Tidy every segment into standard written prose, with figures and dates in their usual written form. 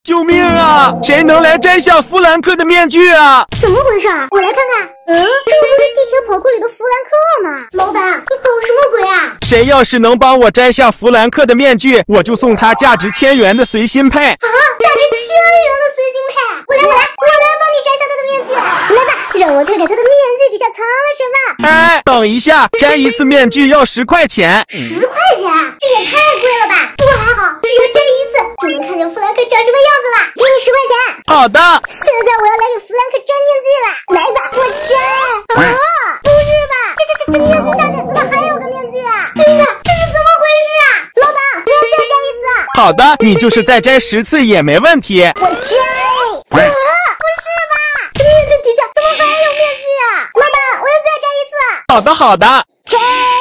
救命啊！谁能来摘下弗兰克的面具啊？ 怎么回事？我来看看。这不是地铁跑酷里的弗兰克吗？老板，你搞什么鬼啊？ 谁要是能帮我摘下弗兰克的面具，我就送他价值1000元的随心佩。 啊，价值1000元的随心佩！我来帮你摘下他的面具。来吧，让我看看他的面具底下藏了什么。 哎，等一下，摘一次面具要10块钱。 10块钱？这也太贵了吧！不过还好，只要摘一次就能看见弗兰克长什么样子了。给你10块钱。 好的。 现在我要来给弗兰克摘面具了。来吧，我摘。啊，不是吧？这面具下面怎么还有个面具啊？等一下，这是怎么回事啊？老板，我要再摘一次。 好的，你就是再摘10次也没问题。 我摘。不是吧？这面具底下怎么还有面具啊？老板，我要再摘一次。 好的，好的。 摘。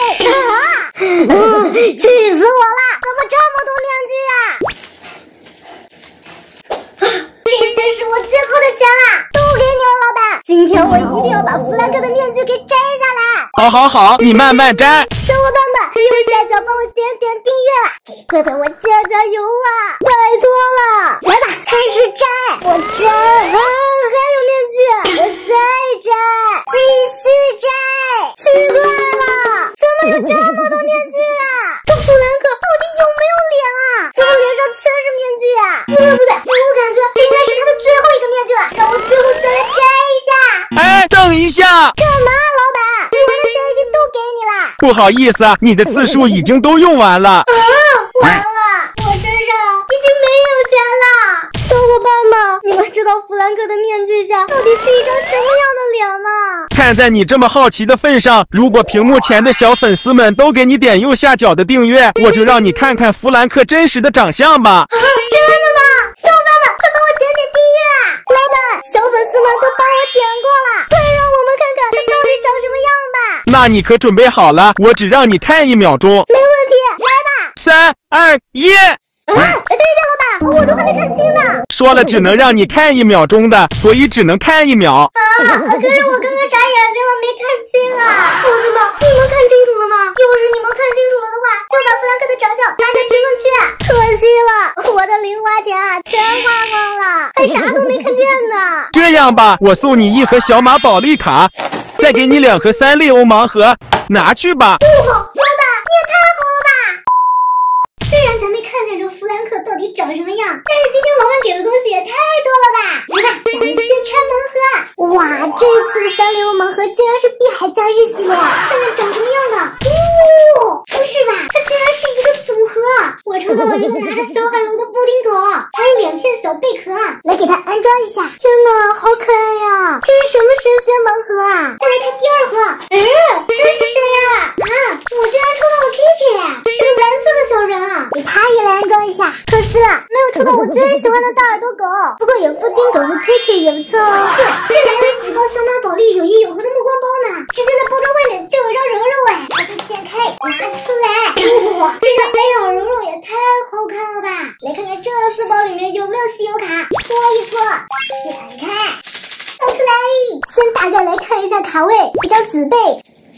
气死我了！怎么这么多面具啊？这些是我最后的钱了，都给你了，老板。今天我一定要把弗兰克的面具给摘下来。 好，你慢慢摘。 小伙伴们，右下角帮我点订阅了，快我加油啊！拜托了，来吧，开始摘。我摘啊，还有面具，我再摘，继续摘。奇怪了，怎么有这么多面具啊？这弗兰克到底有没有脸啊？怎么脸上全是面具啊？不对，我感觉这应该是他的最后一个面具了，让我最后再来摘一下。 哎，等一下。 干嘛，老板？我的钱已经都给你了。 不好意思，你的次数已经都用完了。 完了，我身上已经没有钱了。小伙伴们，你们知道弗兰克的面具下到底是一张什么样的脸吗？ 看在你这么好奇的份上，如果屏幕前的小粉丝们都给你点右下角的订阅，我就让你看看弗兰克真实的长相吧。 真的吗？小伙伴们，快帮我点订阅啊！老板，小粉丝们都帮我点过了，快让我们看看他到底长什么样吧。 那你可准备好了？我只让你看1秒钟。 没问题，来吧。 3、2、1。 等一下，老板，我都还没看清呢。 说了只能让你看1秒钟的，所以只能看1秒。 可是我刚刚眨眼睛了，没看清啊。同志们，你们看清楚了吗？要是你们看清楚了的话，就把弗兰克的长相打在评论区。可惜了，我的零花钱全花光了，还啥都没看见呢。 这样吧，我送你1盒小马宝莉卡，再给你2盒3丽欧盲盒，拿去吧。 哇，老板，你也太好了吧！虽然咱没看见这弗兰克到底长什么样，但是今天老板给的东西也太多了吧！来吧，咱们先拆盲盒。哇，这次的3丽欧盲盒竟然是碧海假日系列，看看长什么样的。不是吧？它竟然是一个组合。我抽到了一个拿着小海龙的布丁狗，还有2片小贝壳，来给它安装一下。天哪，好可爱呀！这是什么神仙盲盒啊？再来看第2盒。这是谁呀？我竟然抽到了 Kiki， 是个蓝色的小人，给它也来安装一下。可惜了，没有抽到我最喜欢的大耳朵狗，不过有布丁狗和 Kiki 也不错哦。对，这里还有几包小马宝莉有一有盒的目光包呢，直接在包装外面就有张柔柔哎，把它剪开拿出来。哇，这个哎呀柔柔也太好看了吧！来看看这4包里面有没有稀有卡，搓一搓，剪开，倒出来。先大概来看一下卡位，1张紫贝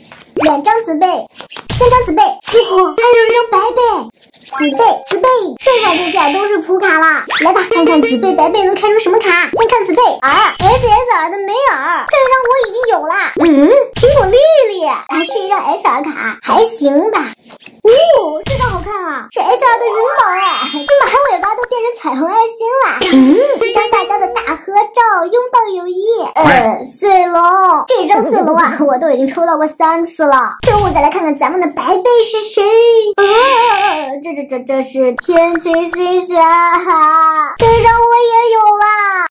，2张紫贝，3张紫贝，还有1张白贝。紫贝，剩下这些都是普卡了。来吧，看看紫贝白贝能开出什么卡。先看紫贝，SSR 的梅尔，这张我已经有了。苹果莉莉，还是一张 HR 卡，还行吧。这张好看啊，是 HR 的云宝哎，这马尾巴都变成彩虹爱心了。一张大家的大合照，拥抱友谊。碎龙，这张碎龙啊，我都已经抽到过3次了。最后再来看看咱们的白贝是谁。这是天晴新雪，这张我也有了。